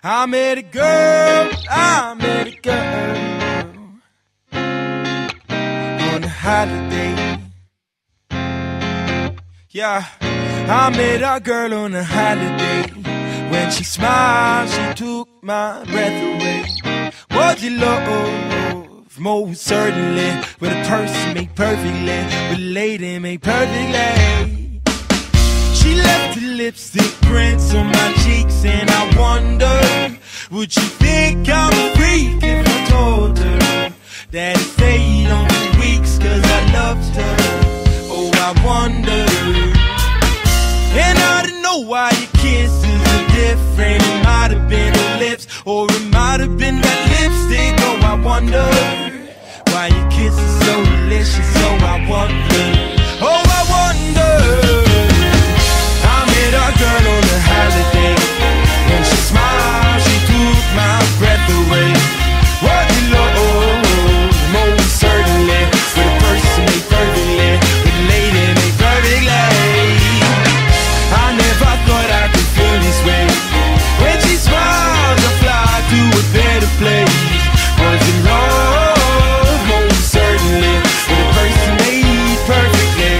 I met a girl on a holiday. Yeah, I met a girl on a holiday. When she smiled, she took my breath away. Was it love? Most certainly. With a person made perfectly, with a lady made perfectly. She left the lipstick prints on my cheeks, and I wondered, would she think I'm a freak if I told her that it stayed on for weeks cause I loved her? Oh, I wondered. And I don't know why your kisses are different. It might have been her lips, or it might have been that lipstick. Oh, I wonder why your kiss is so delicious. Oh, I wonder. Oh, I wonder. I met a girl on a holiday. When she smiled, she took my breath away. Was it love? Most certainly. With a person made perfectly, with a lady made perfectly. I never thought I could feel this way. When she smiles, I fly to a better place. Was it love? Most certainly. With a person made perfectly.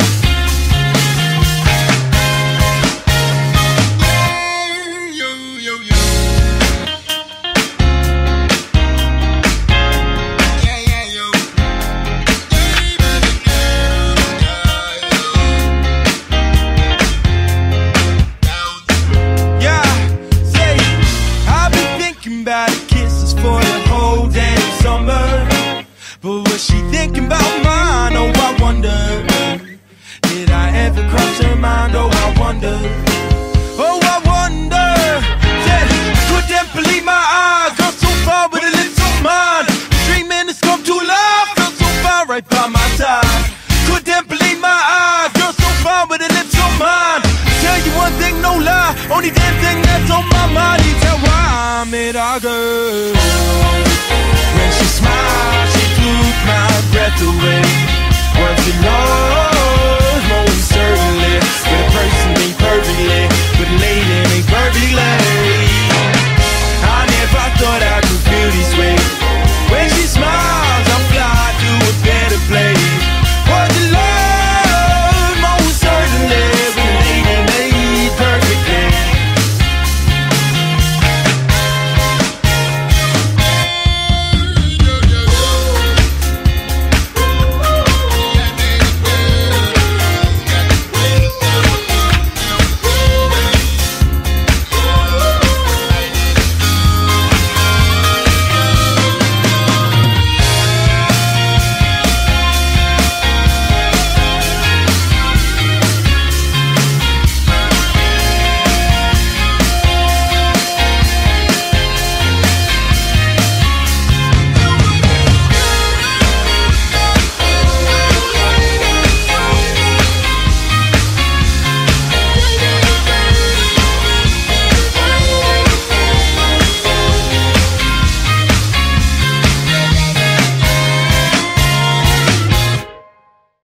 About the kisses for the whole damn summer, but was she thinking about mine? Oh, I wonder. Did I ever cross her mind? Oh, I wonder. Oh, I wonder. Yeah, couldn't believe my eyes. Girl so far with a lips so mine. Dreaming it's come to life. Girl so far right by my side. Couldn't believe my eyes. Girl so far with a lips so mine. Tell you one thing, no lie. Only damn thing that's on my mind is how I met a girl. When she smiled, she took my breath away. Was it love?